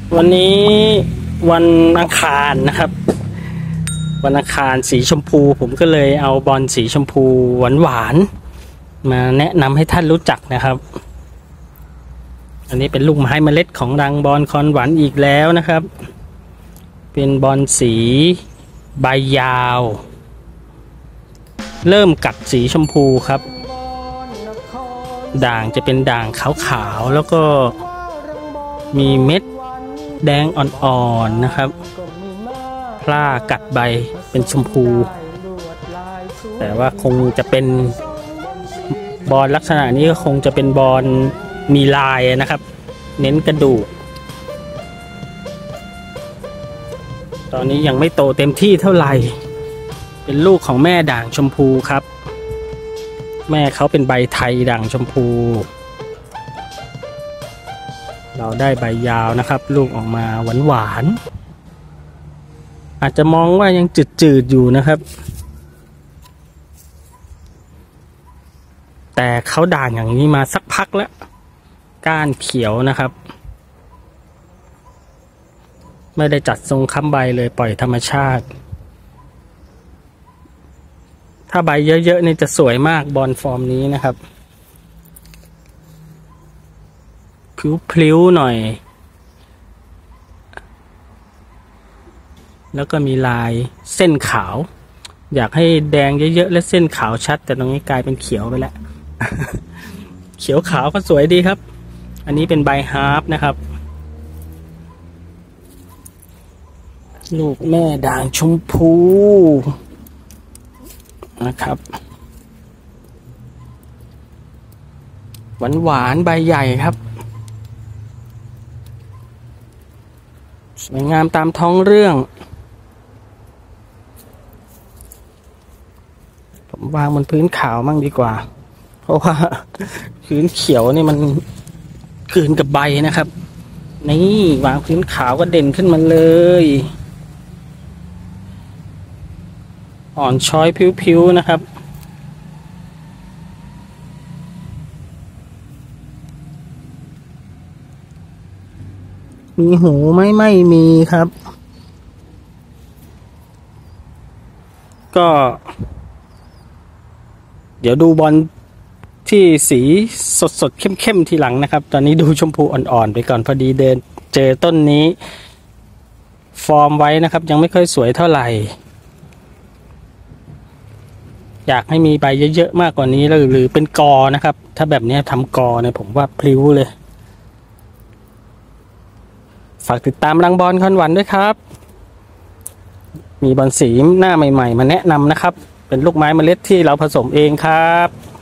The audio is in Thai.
วันนี้วันอังคารนะครับวันอังคารสีชมพูผมก็เลยเอาบอลสีชมพูหวานๆมาแนะนำให้ท่านรู้จักนะครับอันนี้เป็นลูกไม้เมล็ดของรังบอลคอนหวานอีกแล้วนะครับเป็นบอลสีใบยาวเริ่มกัดสีชมพูครับด่างจะเป็นด่างขาวๆแล้วก็มีเม็ดแดงอ่อนๆนะครับพล่ากัดใบเป็นชมพูแต่ว่าคงจะเป็นบอลลักษณะนี้ก็คงจะเป็นบอลมีลายนะครับเน้นกระดูกตอนนี้ยังไม่โตเต็มที่เท่าไหร่เป็นลูกของแม่ด่างชมพูครับแม่เขาเป็นใบไทยด่างชมพูเราได้ใบยาวนะครับลูกออกมาหวานๆอาจจะมองว่ายังจืดๆอยู่นะครับแต่เขาด่างอย่างนี้มาสักพักแล้วก้านเขียวนะครับไม่ได้จัดทรงค้ำใบเลยปล่อยธรรมชาติถ้าใบเยอะๆนี่จะสวยมากบอลฟอร์มนี้นะครับพลิ้วๆหน่อยแล้วก็มีลายเส้นขาวอยากให้แดงเยอะๆและเส้นขาวชัดแต่ตรงนี้กลายเป็นเขียวไปแล้ว เขียวขาวก็สวยดีครับอันนี้เป็นใบฮาร์ปนะครับลูกแม่ด่างชมพูนะครับหวานใบใหญ่ครับสวยงามตามท้องเรื่องผมวางบนพื้นขาวมั่งดีกว่าเพราะว่าพื้นเขียวนี่มันกลืนกับใบนะครับนี่วางพื้นขาวก็เด่นขึ้นมาเลยอ่อนช้อยผิวๆนะครับมีหูไหมไม่มีครับก็เดี๋ยวดูบอลที่สีสดๆเข้มๆทีหลังนะครับตอนนี้ดูชมพูอ่อนๆไปก่อนพอดีเดินเจอต้นนี้ฟอร์มไว้นะครับยังไม่ค่อยสวยเท่าไหร่อยากให้มีใบเยอะๆมากกว่านี้หรือเป็นกอนะครับถ้าแบบนี้ทำกอเนี่ยผมว่าพลิ้วเลยฝากติดตามรังบอลคอนหวานด้วยครับมีบอลสีหน้าใหม่ๆมาแนะนำนะครับเป็นลูกไม้เมล็ดที่เราผสมเองครับ